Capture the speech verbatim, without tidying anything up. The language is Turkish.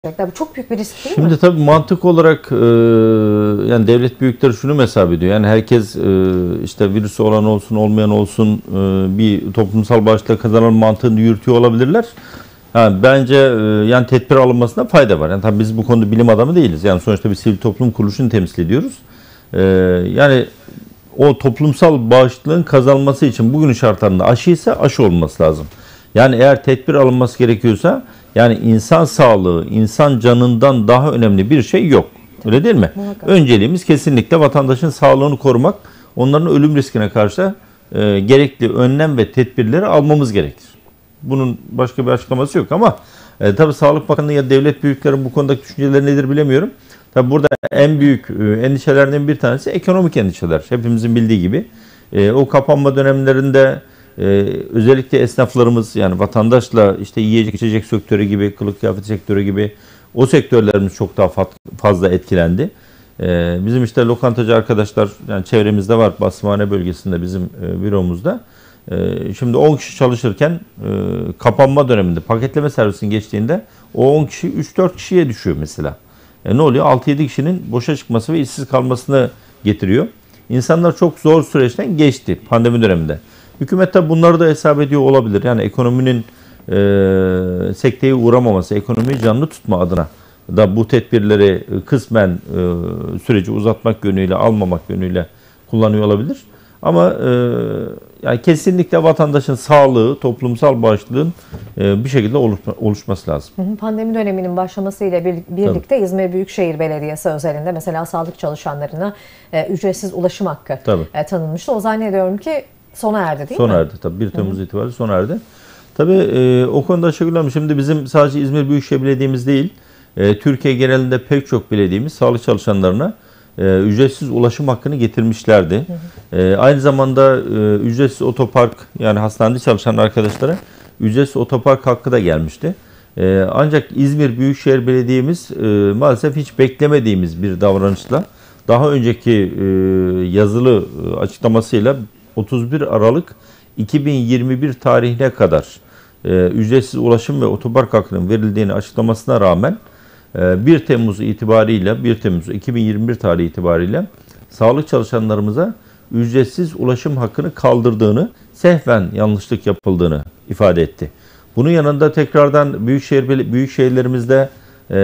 Bu çok büyük bir risk değil Şimdi mi? Şimdi tabii mantık olarak e, yani devlet büyükleri şunu mu hesap ediyor? Yani herkes e, işte virüsü olan olsun olmayan olsun e, bir toplumsal bağışla kazanalım mantığını yürütüyor olabilirler. Ha, bence e, yani tedbir alınmasına fayda var. Yani tabii biz bu konuda bilim adamı değiliz. Yani sonuçta bir sivil toplum kuruluşunu temsil ediyoruz. E, yani o toplumsal bağışıklığın kazanılması için bugünün şartlarında aşı ise aşı olması lazım. Yani eğer tedbir alınması gerekiyorsa yani insan sağlığı, insan canından daha önemli bir şey yok. Öyle değil mi? Muhakkak. Önceliğimiz kesinlikle vatandaşın sağlığını korumak, onların ölüm riskine karşı e, gerekli önlem ve tedbirleri almamız gerekir. Bunun başka bir açıklaması yok ama e, tabii Sağlık Bakanlığı ya devlet büyükleri bu konudaki düşünceleri nedir bilemiyorum. Tabii burada en büyük e, endişelerden bir tanesi ekonomik endişeler. Hepimizin bildiği gibi. E, o kapanma dönemlerinde e, özellikle esnaflarımız yani vatandaşla işte yiyecek içecek sektörü gibi, kılık kıyafet sektörü gibi o sektörlerimiz çok daha fazla etkilendi. E, bizim işte lokantacı arkadaşlar yani çevremizde var Basmane bölgesinde bizim e, büromuzda. E, şimdi on kişi çalışırken e, kapanma döneminde paketleme servisinin geçtiğinde o on kişi üç dört kişiye düşüyor mesela. E ne oluyor? altı yedi kişinin boşa çıkması ve işsiz kalmasını getiriyor. İnsanlar çok zor süreçten geçti pandemi döneminde. Hükümet de bunları da hesap ediyor olabilir. Yani ekonominin e, sekteye uğramaması, ekonomiyi canlı tutma adına da bu tedbirleri kısmen e, süreci uzatmak yönüyle, almamak yönüyle kullanıyor olabilir. Ama e, yani kesinlikle vatandaşın sağlığı, toplumsal bağışıklığın e, bir şekilde oluşma, oluşması lazım. Pandemi döneminin başlamasıyla bir, birlikte Tabii. İzmir Büyükşehir Belediyesi özelinde mesela sağlık çalışanlarına e, ücretsiz ulaşım hakkı e, tanınmıştı. O zannediyorum ki sona erdi değil sona mi? Sona erdi tabii. bir Temmuz Hı-hı. itibariyle sona erdi. Tabii e, o konuda şükürler şimdi bizim sadece İzmir Büyükşehir Belediye'miz değil, e, Türkiye genelinde pek çok belediyemiz sağlık çalışanlarına e, ücretsiz ulaşım hakkını getirmişlerdi. Hı hı. E, aynı zamanda e, ücretsiz otopark yani hastanede çalışan arkadaşlara ücretsiz otopark hakkı da gelmişti. E, ancak İzmir Büyükşehir Belediye'miz e, maalesef hiç beklemediğimiz bir davranışla daha önceki e, yazılı açıklamasıyla otuz bir Aralık iki bin yirmi bir tarihine kadar e, ücretsiz ulaşım ve otopark hakkının verildiğini açıklamasına rağmen e, bir Temmuz itibariyle bir Temmuz iki bin yirmi bir tarihi itibariyle sağlık çalışanlarımıza ücretsiz ulaşım hakkını kaldırdığını, sehven yanlışlık yapıldığını ifade etti. Bunun yanında tekrardan büyükşehir büyük şehirlerimizde